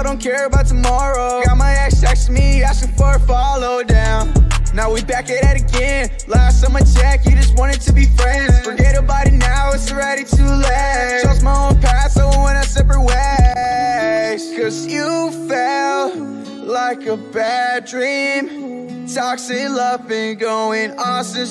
don't care about tomorrow. Got my ex texting me, asking for a follow down. Now we back at it again. Last time I checked, you just wanted to be friends. Forget about it now, it's already too late. Chose my own path, so we went our separate ways. Cause you felt like a bad dream. Toxic love been going on since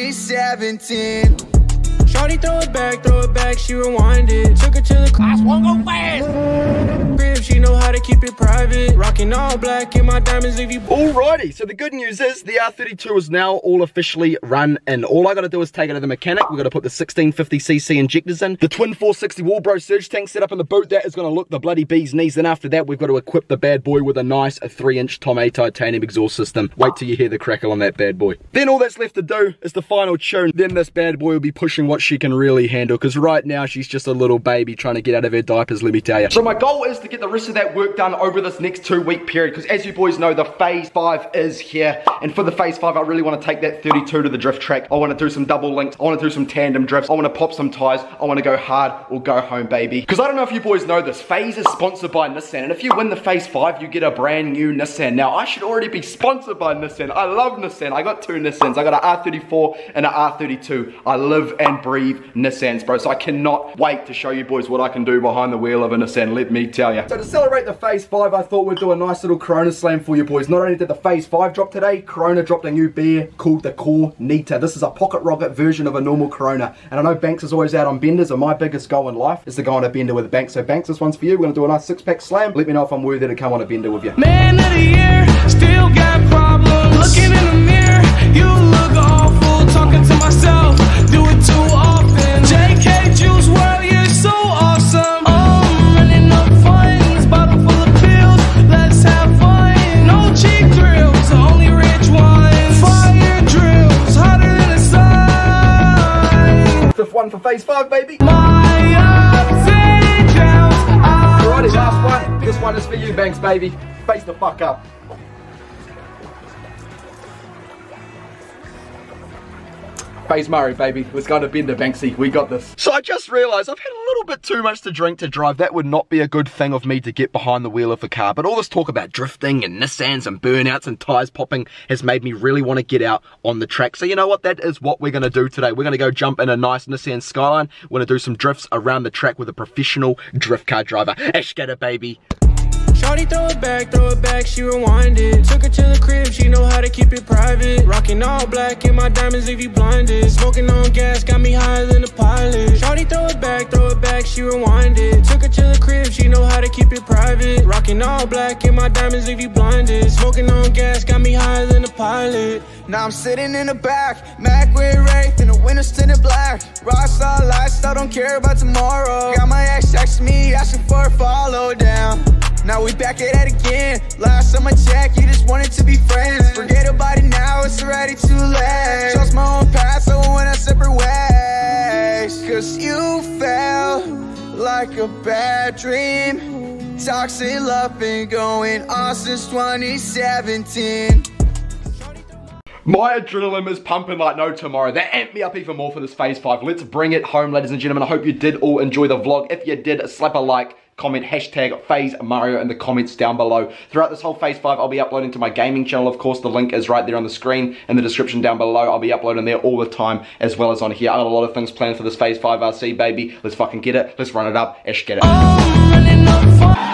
2017. Shawty throw it back, she rewinded. Took her to the class, won't go fast. Crib, she know how to keep it private. Rocking all black in my diamonds, leave you. Alrighty, so the good news is the R32 is now all officially run in. All I gotta do is take it to the mechanic. We're gonna put the 1650cc injectors in. The twin 460 Walbro surge tank set up in the boot. That is gonna look the bloody bee's knees. Then after that, we've got to equip the bad boy with a nice 3-inch Tomei titanium exhaust system. Wait till you hear the crackle on that bad boy. Then all that's left to do is the final tune. Then this bad boy will be pushing what she can really handle, because right now she's just a little baby trying to get out of her diapers, let me tell you. So my goal is to get the rest of that work done over this next 2-week period, because as you boys know, the phase 5 is here, and for the phase 5 I really want to take that 32 to the drift track. I want to do some double links, I want to do some tandem drifts, I want to pop some tires, I want to go hard or go home, baby. Because I don't know if you boys know this, phase is sponsored by Nissan, and if you win the phase 5 you get a brand new Nissan. Now I should already be sponsored by Nissan. I love Nissan. I got 2 Nissans. I got an R34 and an R32. I live and breathe Nissans, bro, so I cannot wait to show you boys what I can do behind the wheel of a Nissan, let me tell you. So to celebrate the phase 5, I thought we'd do a nice little Corona slam for you boys. Not only did the phase 5 drop today, Corona dropped a new beer called the Cornita. This is a pocket rocket version of a normal Corona, and I know Banks is always out on benders, and my biggest goal in life is to go on a bender with Banks. So Banks, this one's for you. We're gonna do a nice 6-pack slam. Let me know if I'm worthy to come on a bender with you. Man of the year, still got problems. Looking in the mirror, you look awful. Talking to myself, do it too often. JK Juice World, you're so awesome. I'm running up funds, bottle full of pills. Let's have fun. No cheap thrills, only rich ones. Fire drills, hotter than the sun. 5th one for phase 5, baby. My ups and downs. Alrighty, last one. This one is for you, Banks, baby. Face the fuck up. Face Murray, baby. Let's go to bender, Banksy. We got this. So I just realised I've had a little bit too much to drink to drive. That would not be a good thing of me to get behind the wheel of a car. But all this talk about drifting and Nissans and burnouts and tyres popping has made me really want to get out on the track. So you know what? That is what we're going to do today. We're going to go jump in a nice Nissan Skyline. We're going to do some drifts around the track with a professional drift car driver. Ashkata, baby. Shawty throw it back, she rewinded. Took her to the crib, she know how to keep it private. Rocking all black in my diamonds, leave you blinded. Smoking on gas, got me higher than a pilot. Shawty throw it back, she rewinded. Took her to the crib, she know how to keep it private. Rocking all black in my diamonds, leave you blinded. Smoking on gas, got me higher than a pilot. Now I'm sitting in the back, Mac with Wraith in the windows tinted black. Rockstar lifestyle, don't care about tomorrow. Got my ex texting me, asking for a follow down. Now we back at it again. Last time I checked, you just wanted to be friends. Forget about it now, it's already too late. Chose my own path, so we went our separate ways. Cause you felt like a bad dream. Toxic love been going on since 2017. My adrenaline is pumping like no tomorrow. That amped me up even more for this phase 5. Let's bring it home, ladies and gentlemen. I hope you did all enjoy the vlog. If you did, slap a like. Comment hashtag Phase Mario in the comments down below. Throughout this whole phase 5, I'll be uploading to my gaming channel. Of course, the link is right there on the screen in the description down below. I'll be uploading there all the time, as well as on here. I got a lot of things planned for this phase 5 RC, baby. Let's fucking get it. Let's run it up. Ish, get it.